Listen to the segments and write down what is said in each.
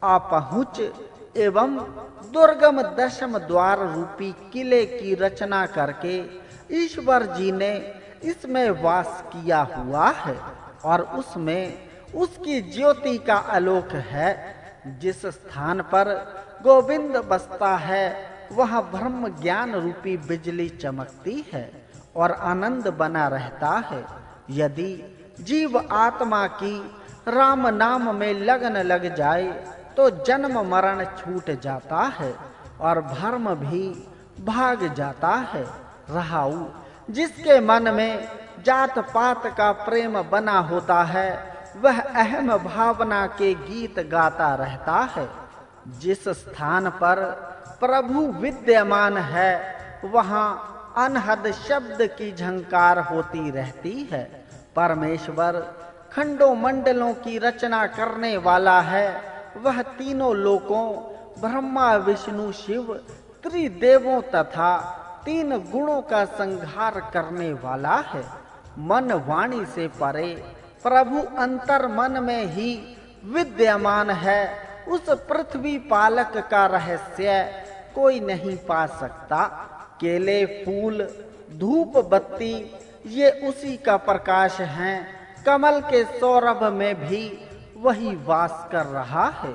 अपहुंच एवं दुर्गम दशम द्वार रूपी किले की रचना करके ईश्वर जी ने इसमें वास किया हुआ है और उसमें उसकी ज्योति का आलोक है। जिस स्थान पर गोविंद बसता है वहाँ ब्रह्म ज्ञान रूपी बिजली चमकती है और आनंद बना रहता है। यदि जीव आत्मा की राम नाम में लगन लग जाए तो जन्म मरण छूट जाता है और भर्म भी भाग जाता है। रहाऊ, जिसके मन में जात पात का प्रेम बना होता है वह अहम भावना के गीत गाता रहता है। जिस स्थान पर प्रभु विद्यमान है वहाँ अनहद शब्द की झंकार होती रहती है। परमेश्वर खंडों मंडलों की रचना करने वाला है। वह तीनों लोकों ब्रह्मा विष्णु शिव त्रिदेवों तथा तीन गुणों का संहार करने वाला है। मन वाणी से परे प्रभु अंतर मन में ही विद्यमान है। उस पृथ्वी पालक का रहस्य कोई नहीं पा सकता। केले फूल धूप बत्ती ये उसी का प्रकाश हैं। कमल के सौरभ में भी वही वास कर रहा है।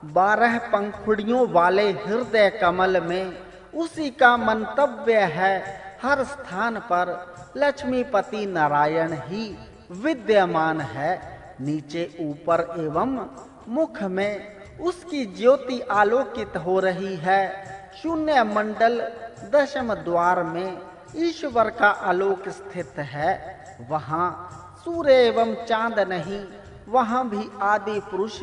12 पंखुड़ियों वाले हृदय कमल में उसी का मंतव्य है। हर स्थान पर लक्ष्मीपति नारायण ही विद्यमान है। नीचे ऊपर एवं मुख में उसकी ज्योति आलोकित हो रही है। शून्य मंडल दशम द्वार में ईश्वर का आलोक स्थित है। वहाँ सूर्य एवं चांद नहीं, वहाँ भी आदि पुरुष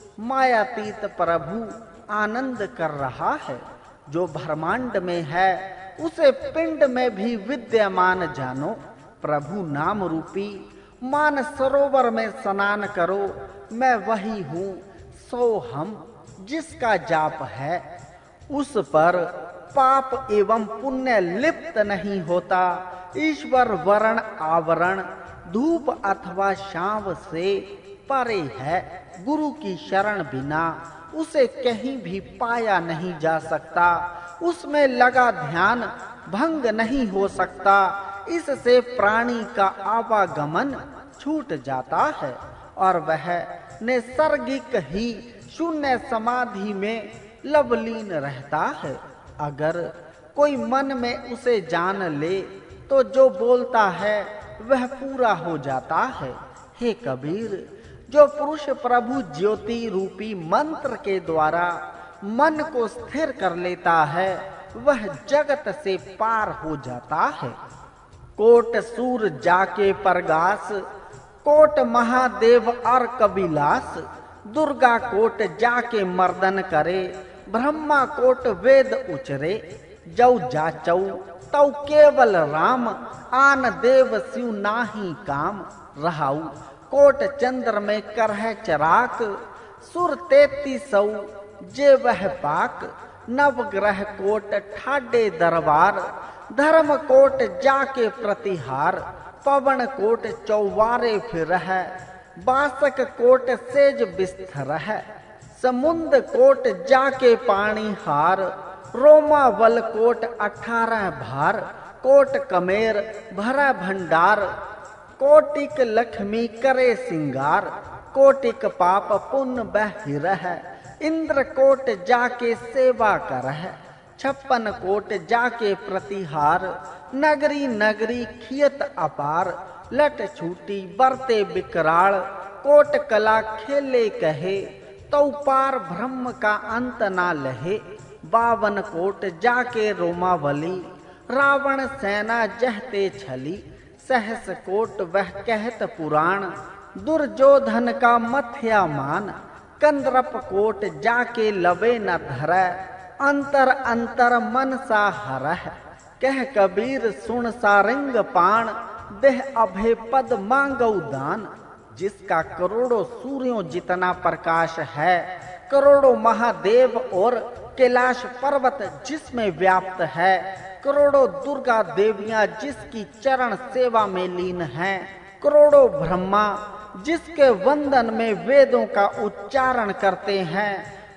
मायातीत प्रभु आनंद कर रहा है। जो ब्रह्मांड में है उसे पिंड में भी विद्यमान जानो। प्रभु नाम रूपी मान सरोवर में स्नान करो। मैं वही हूँ सो हम जिसका जाप है। उस पर पाप एवं पुण्य लिप्त नहीं होता। ईश्वर वरण आवरण धूप अथवा शाव से परे है। गुरु की शरण बिना उसे कहीं भी पाया नहीं जा सकता। उसमें लगा ध्यान भंग नहीं हो सकता। इससे प्राणी का आवागमन छूट जाता है और वह नैसर्गिक ही शून्य समाधि में लवलीन रहता है। अगर कोई मन में उसे जान ले तो जो बोलता है वह पूरा हो जाता है। हे कबीर, जो पुरुष प्रभु ज्योति रूपी मंत्र के द्वारा मन को स्थिर कर लेता है वह जगत से पार हो जाता है। कोट सूर जाके परगास, कोट महादेव और कबिलास, दुर्गा कोट जाके मर्दन करे, ब्रह्मा कोट वेद उचरे, जौ जाचौ तौ केवल राम, आन देव शिव नाही काम। रहाऊ कोट चंद्र में करह चराक, सुर 3300 जे वह पाक, नवग्रह कोट ठाडे दरबार, धर्म कोट जाके प्रतिहार, पवन कोट चौवारे फिर है, बासक कोट सेज बिस्तर है, समुंद कोट जाके पानी हार, रोमावल कोट 18 भार, कोट कमेर भरा भंडार, कोटिक लक्ष्मी करे सिंगार, कोटिक पाप पुण्य बहिर है, इंद्र कोट जाके सेवा कर है, 56 कोट जाके प्रतिहार, नगरी नगरी खियत अपार, लट छूटी बरते बिकराल, कोट कला खेले कहे, तो पार ब्रह्म का अंत ना लहे, 52 कोट जाके रोमावली, रावण सेना जहते छली, सहस कोट वह कहत पुराण, दुर्योधन का मथ्या मान, कंदरप कोट जाके लवे न धरै, अंतर अंतर मन सा हरह, कह कबीर सुन सारंग पाण, देह अभय पद मांगौ दान। जिसका करोड़ों सूर्यों जितना प्रकाश है, करोड़ों महादेव और कैलाश पर्वत जिसमें व्याप्त है, करोड़ों दुर्गा देवियां जिसकी चरण सेवा में लीन हैं, करोड़ों ब्रह्मा जिसके वंदन में वेदों का उच्चारण करते हैं,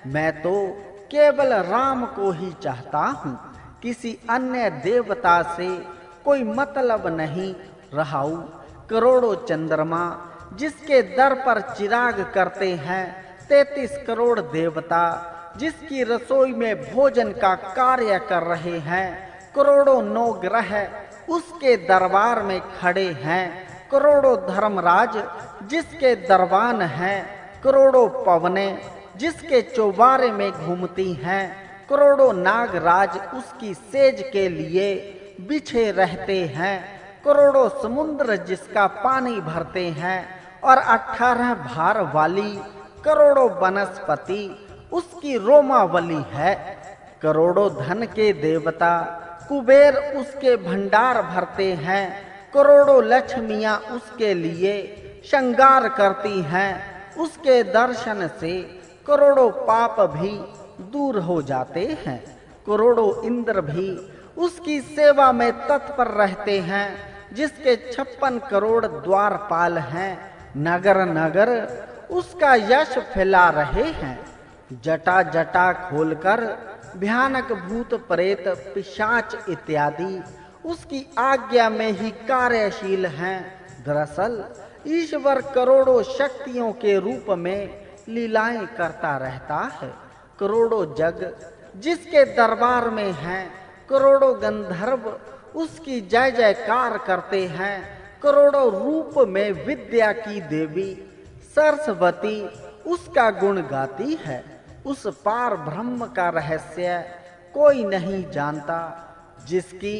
मैं तो केवल राम को ही चाहता हूँ, किसी अन्य देवता से कोई मतलब नहीं। रहाऊ करोड़ों चंद्रमा जिसके दर पर चिराग करते हैं, 33 करोड़ देवता जिसकी रसोई में भोजन का कार्य कर रहे हैं, करोड़ों नौ ग्रह उसके दरबार में खड़े हैं, करोड़ों धर्मराज जिसके दरबान हैं, करोड़ों पवनें जिसके चौबारे में घूमती हैं, करोड़ों नागराज उसकी सेज के लिए बिछे रहते हैं, करोड़ों समुद्र जिसका पानी भरते हैं, और 18 भार वाली करोड़ों वनस्पति उसकी रोमावली है। करोड़ों धन के देवता कुबेर उसके भंडार भरते हैं, करोड़ों लक्ष्मियां उसके लिए श्रृंगार करती हैं। उसके दर्शन से करोड़ों पाप भी दूर हो जाते हैं, करोड़ों इंद्र भी उसकी सेवा में तत्पर रहते हैं, जिसके 56 करोड़ द्वारपाल हैं, नगर नगर उसका यश फैला रहे हैं। जटा जटा खोलकर भयानक भूत प्रेत पिशाच इत्यादि उसकी आज्ञा में ही कार्यशील हैं। दरअसल ईश्वर करोड़ों शक्तियों के रूप में लीलाएं करता रहता है। करोड़ों जग जिसके दरबार में हैं, करोड़ों गंधर्व उसकी जय जयकार करते हैं, करोड़ों रूप में विद्या की देवी सरस्वती उसका गुण गाती है। उस पार ब्रह्म का रहस्य कोई नहीं जानता, जिसकी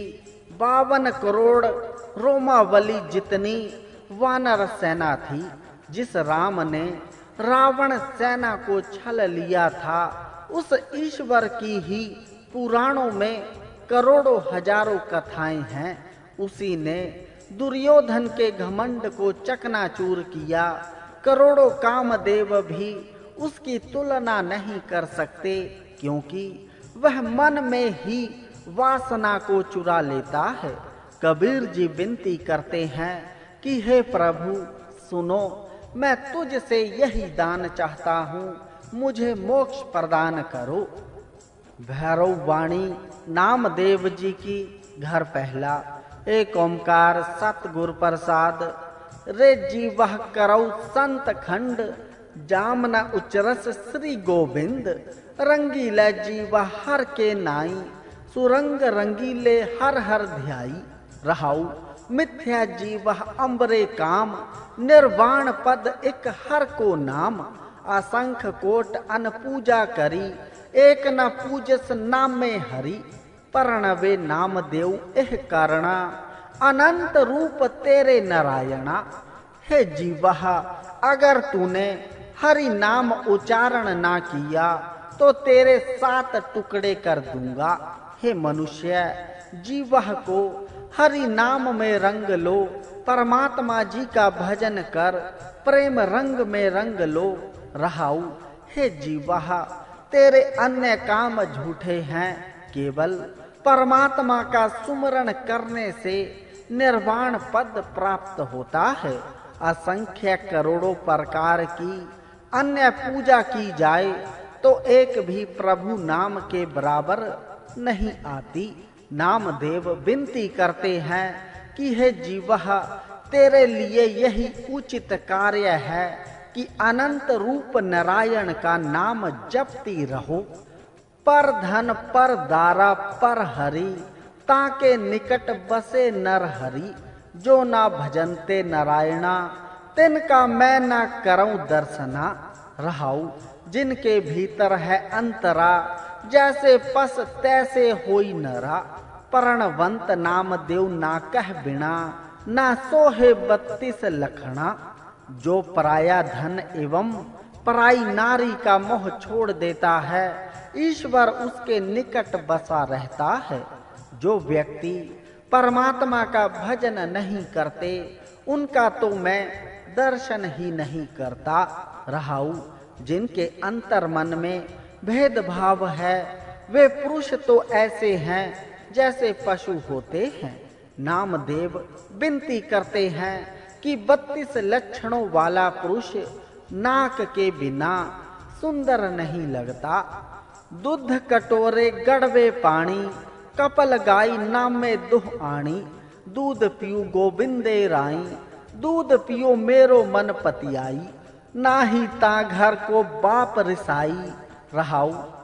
52 करोड़ रोमावली जितनी वानर सेना थी। जिस राम ने रावण सेना को छल लिया था, उस ईश्वर की ही पुराणों में करोड़ों हजारों कथाएं हैं। उसी ने दुर्योधन के घमंड को चकनाचूर किया। करोड़ों कामदेव भी उसकी तुलना नहीं कर सकते, क्योंकि वह मन में ही वासना को चुरा लेता है। कबीर जी विनती करते हैं कि हे प्रभु सुनो, मैं तुझसे यही दान चाहता हूँ, मुझे मोक्ष प्रदान करो। भैरव वाणी नामदेव जी की घर पहला। एक ओंकार सतगुर प्रसाद। रे जीवह करौ संत खंड, जामना उचरस श्री गोविंद। रंगीला जीवा हर के नाई, सुरंग रंगीले हर हर ध्याई। रहाऊ मिथ्या जीवह अम्बरे काम, निर्वाण पद एक हर को नाम। असंख कोट अन पूजा करी, एक न पूजस नाम में हरि। प्रणवे नाम देव एह कारणा, अनंत रूप तेरे नारायणा। हे जीवह अगर तूने हरि नाम उच्चारण ना किया, तो तेरे 7 टुकड़े कर दूंगा। हे मनुष्य, जीवह को हरि नाम में रंग लो, परमात्मा जी का भजन कर प्रेम रंग में रंग लो। रहाऊ हे जीवह, तेरे अन्य काम झूठे हैं, केवल परमात्मा का सुमरण करने से निर्वाण पद प्राप्त होता है। असंख्य करोड़ों प्रकार की अन्य पूजा की जाए तो एक भी प्रभु नाम के बराबर नहीं आती। नामदेव विनती करते हैं कि हे जीवह, तेरे लिए यही उचित कार्य है कि अनंत रूप नारायण का नाम जपती रहो। पर धन पर दारा पर हरि, ताके निकट बसे नर हरि। जो ना भजनते नारायणा, तिनका मैं ना करऊं दर्शना। रहाऊ जिनके भीतर है अंतरा, जैसे पस तैसे होई नरा। प्रणवंत नाम देव ना कह बिना, ना सोहे 32 लखना। जो पराया धन एवं पराई नारी का मोह छोड़ देता है, ईश्वर उसके निकट बसा रहता है। जो व्यक्ति परमात्मा का भजन नहीं करते, उनका तो मैं दर्शन ही नहीं करता। रहाऊ जिनके अंतर मन में भेदभाव है, वे पुरुष तो ऐसे हैं जैसे पशु होते हैं। नामदेव विनती करते हैं कि 32 लक्षणों वाला पुरुष नाक के बिना, सुंदर नहीं लगता। दूध कटोरे गड़वे पानी, कपल गाई नाम में दुह आणी। दूध पियो गोविंदे राई, दूध पियो मेरो मन पतियाई। नाही ता घर को बाप रिसाई, रहाऊ